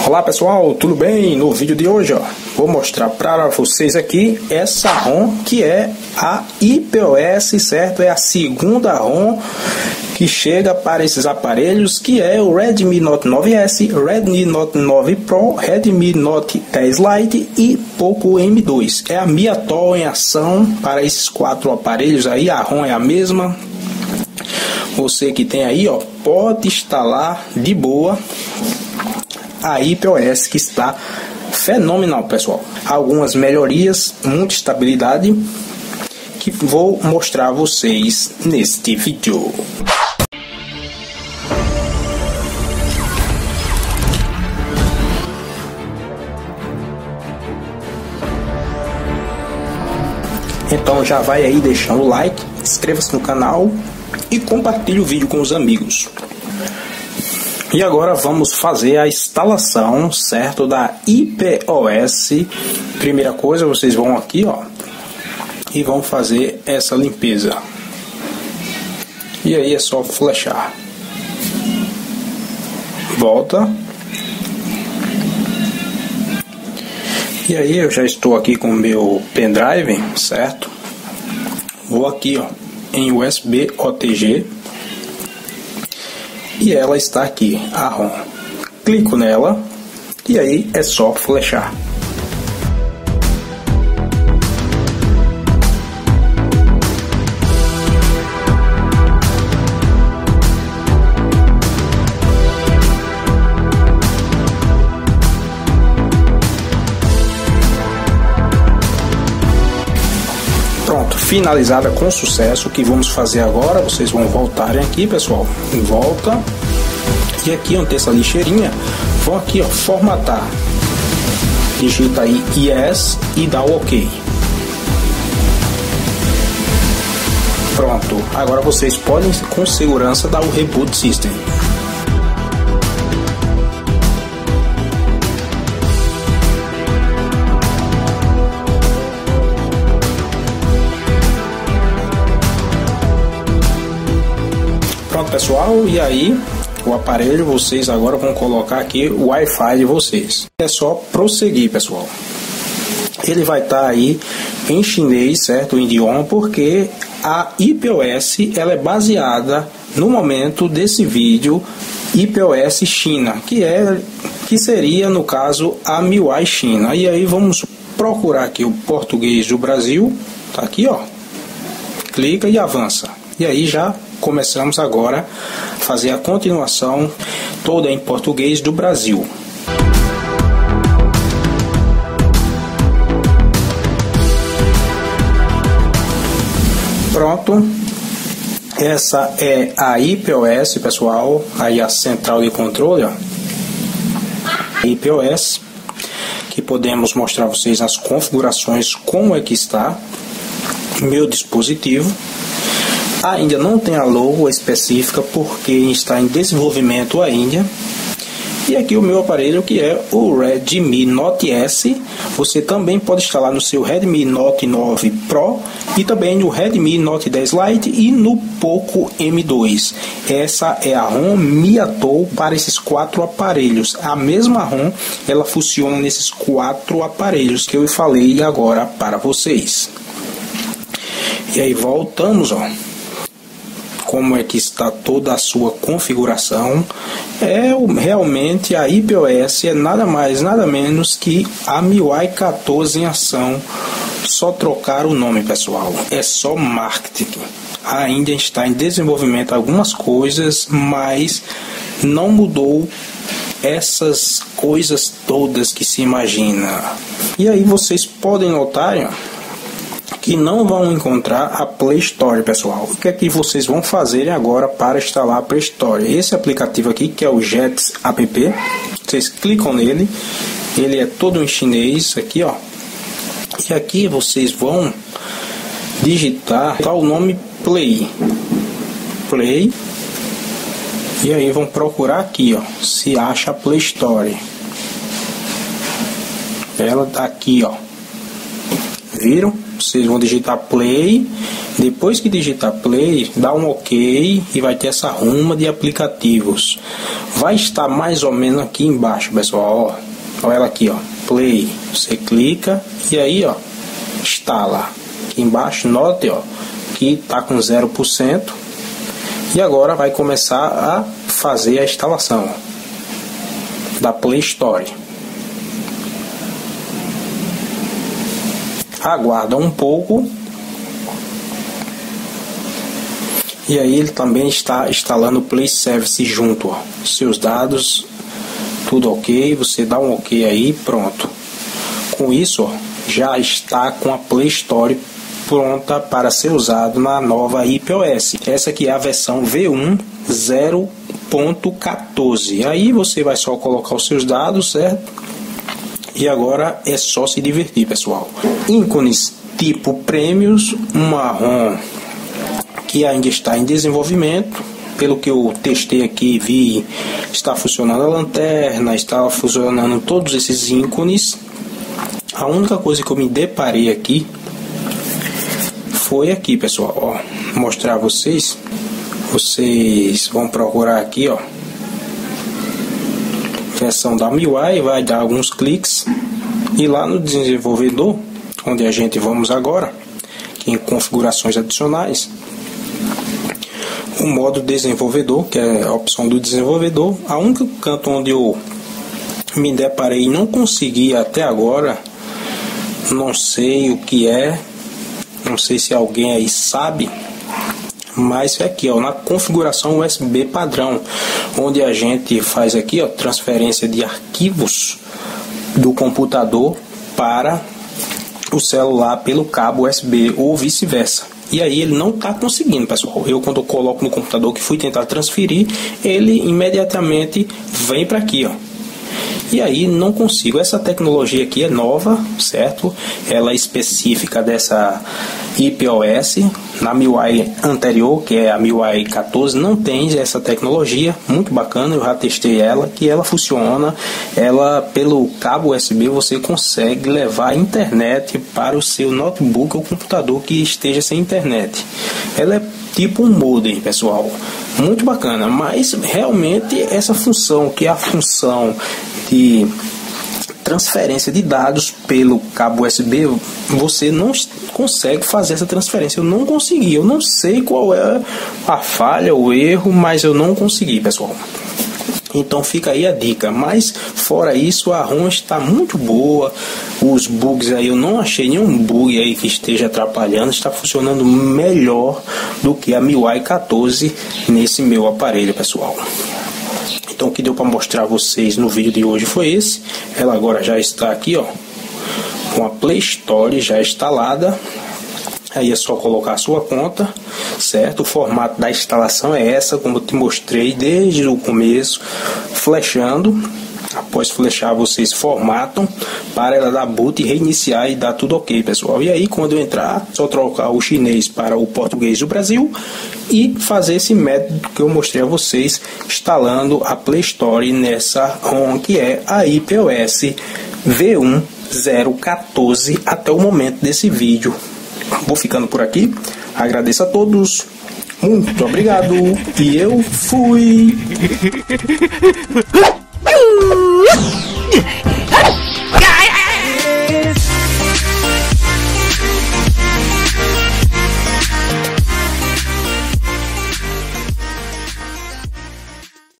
Olá pessoal, tudo bem? No vídeo de hoje vou mostrar para vocês aqui essa ROM que é a iPOS, certo? É a segunda ROM que chega para esses aparelhos, que é o Redmi Note 9S, Redmi Note 9 Pro, Redmi Note 10 Lite e Poco M2. É a Mi Atoll em ação para esses quatro aparelhos aí, a ROM é a mesma. Você que tem aí, pode instalar de boa a iPOS, que está fenomenal, pessoal. Algumas melhorias, muita estabilidade, que vou mostrar a vocês neste vídeo. Então já vai aí deixando o like, inscreva-se no canal e compartilhe o vídeo com os amigos. E agora vamos fazer a instalação, certo, da iPOS. Primeira coisa, vocês vão aqui, e vão fazer essa limpeza. E aí é só flechar. Volta. E aí eu já estou aqui com o meu pendrive, certo? Vou aqui, em USB OTG. E ela está aqui, a ROM. Clico nela e aí é só flechar. Pronto, finalizada com sucesso. O que vamos fazer agora? Vocês vão voltarem aqui, pessoal. Volta. E aqui onde tem essa lixeirinha, vão aqui, formatar. Digita aí Yes e dá o OK. Pronto. Agora vocês podem com segurança dar o Reboot System. Pronto, pessoal, e aí o aparelho, vocês agora vão colocar aqui o Wi-Fi de vocês. É só prosseguir, pessoal. Ele vai estar aí em chinês, certo? Em idioma, porque a iPOS ela é baseada no momento desse vídeo iPOS China, que seria no caso a MIUI China. E aí vamos procurar aqui o português do Brasil, tá aqui, clica e avança. E aí já começamos agora a fazer a continuação toda em português do Brasil. Pronto. Essa é a iPOS, pessoal. Aí a central de controle, iPOS, que podemos mostrar a vocês as configurações, como é que está meu dispositivo. Ainda não tem a logo específica porque está em desenvolvimento ainda. E aqui o meu aparelho, que é o Redmi Note S. Você também pode instalar no seu Redmi Note 9 Pro e também no Redmi Note 10 Lite e no Poco M2. Essa é a ROM Mi Atoll para esses quatro aparelhos. A mesma ROM, ela funciona nesses quatro aparelhos que eu falei agora para vocês. E aí voltamos, como é que está toda a sua configuração. Realmente a iPOS é nada mais, nada menos que a MIUI 14 em ação. Só trocar o nome, pessoal. É só marketing. Ainda está em desenvolvimento algumas coisas, mas não mudou essas coisas todas que se imagina. E aí vocês podem notar, que não vão encontrar a Play Store, pessoal. O que é que vocês vão fazer agora para instalar a Play Store? Esse aplicativo aqui, que é o Jets App, vocês clicam nele, ele é todo em chinês, aqui, e aqui vocês vão digitar o nome Play, e aí vão procurar aqui, se acha a Play Store. Ela tá aqui, viram? Vocês vão digitar Play Depois que digitar play, dá um ok e vai ter essa ruma de aplicativos. Vai estar mais ou menos aqui embaixo, pessoal, ó. Olha ela aqui, ó, play. Você clica e aí, ó, instala. Aqui embaixo, note, ó, que tá com 0%. E agora vai começar a fazer a instalação da Play Store. Aguarda um pouco. E aí ele também está instalando o Play Service junto, ó. Seus dados, tudo ok, você dá um ok aí, pronto. Com isso, ó, já está com a Play Store pronta para ser usado na nova iPOS. Essa aqui é a versão V1 0.14. Aí você vai só colocar os seus dados, certo? E agora é só se divertir, pessoal. Ícones tipo prêmios, marrom, que ainda está em desenvolvimento. Pelo que eu testei aqui, vi, está funcionando a lanterna, está funcionando todos esses ícones. A única coisa que eu me deparei aqui foi aqui, pessoal, ó, mostrar a vocês. Vocês vão procurar aqui, ó, versão da MIUI, vai dar alguns cliques e lá no desenvolvedor, onde a gente vamos agora, em configurações adicionais, o modo desenvolvedor, que é a opção do desenvolvedor. A única canto onde eu me deparei e não consegui até agora, não sei o que é, não sei se alguém aí sabe, mas é aqui, ó, na configuração USB padrão, onde a gente faz aqui, ó, transferência de arquivos do computador para o celular pelo cabo USB ou vice-versa. E aí ele não está conseguindo, pessoal. Eu, quando eu coloco no computador que fui tentar transferir, ele imediatamente vem para aqui, ó. E aí não consigo. Essa tecnologia aqui é nova, certo? Ela é específica dessa iPOS. Na MIUI anterior, que é a MIUI 14, não tem essa tecnologia. Muito bacana, eu já testei ela, que ela funciona. Ela, pelo cabo USB, você consegue levar a internet para o seu notebook ou computador que esteja sem internet. Ela é tipo um modem, pessoal. Muito bacana, mas realmente essa função, que é a função de transferência de dados pelo cabo USB, você não consegue fazer essa transferência. Eu não consegui, eu não sei qual é a falha, o erro, mas eu não consegui, pessoal. Então fica aí a dica. Mas fora isso, a ROM está muito boa. Os bugs aí, eu não achei nenhum bug aí que esteja atrapalhando. Está funcionando melhor do que a MIUI 14 nesse meu aparelho, pessoal. Então o que deu para mostrar a vocês no vídeo de hoje foi esse. Ela agora já está aqui, ó, com a Play Store já instalada. Aí é só colocar a sua conta, certo? O formato da instalação é essa, como eu te mostrei desde o começo, flechando. Após flechar, vocês formatam para ela dar boot e reiniciar e dar tudo ok, pessoal. E aí, quando eu entrar, só trocar o chinês para o português do Brasil e fazer esse método que eu mostrei a vocês, instalando a Play Store nessa ROM, que é a iPOS V1 0.14 até o momento desse vídeo. Vou ficando por aqui, agradeço a todos, muito obrigado e eu fui!